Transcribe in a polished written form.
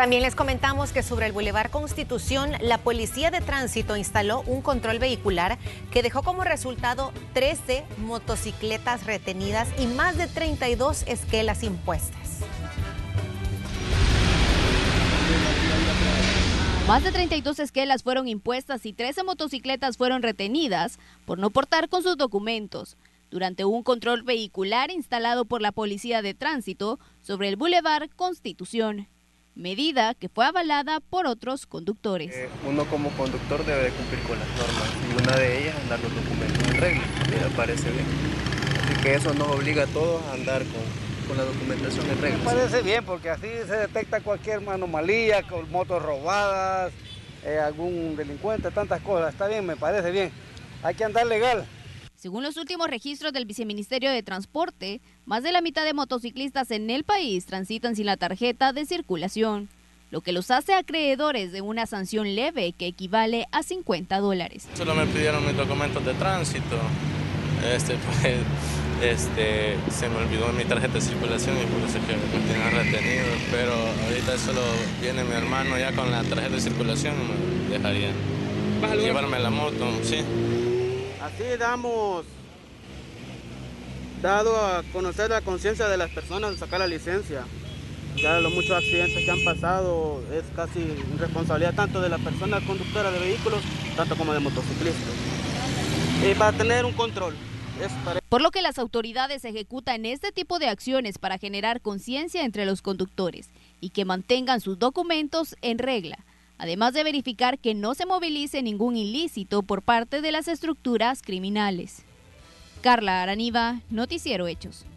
También les comentamos que sobre el Boulevard Constitución, la Policía de Tránsito instaló un control vehicular que dejó como resultado 13 motocicletas retenidas y más de 32 esquelas impuestas. Más de 32 esquelas fueron impuestas y 13 motocicletas fueron retenidas por no portar con sus documentos durante un control vehicular instalado por la Policía de Tránsito sobre el Boulevard Constitución, medida que fue avalada por otros conductores. Uno como conductor debe de cumplir con las normas y una de ellas andar los documentos en regla, me parece bien. Así que eso nos obliga a todos a andar con la documentación en regla. Me parece bien porque así se detecta cualquier anomalía, con motos robadas, algún delincuente, tantas cosas. Está bien, me parece bien. Hay que andar legal. Según los últimos registros del Viceministerio de Transporte, más de la mitad de motociclistas en el país transitan sin la tarjeta de circulación, lo que los hace acreedores de una sanción leve que equivale a $50. Solo me pidieron mis documentos de tránsito, se me olvidó mi tarjeta de circulación y por eso es que me tienen retenido, pero ahorita solo viene mi hermano ya con la tarjeta de circulación y me dejaría llevarme la moto, sí. Así dado a conocer la conciencia de las personas de sacar la licencia. Ya los muchos accidentes que han pasado es casi responsabilidad tanto de la persona conductora de vehículos, tanto como de motociclistas. Y para tener un control. Por lo que las autoridades ejecutan este tipo de acciones para generar conciencia entre los conductores y que mantengan sus documentos en regla, además de verificar que no se movilice ningún ilícito por parte de las estructuras criminales. Carla Araniva, Noticiero Hechos.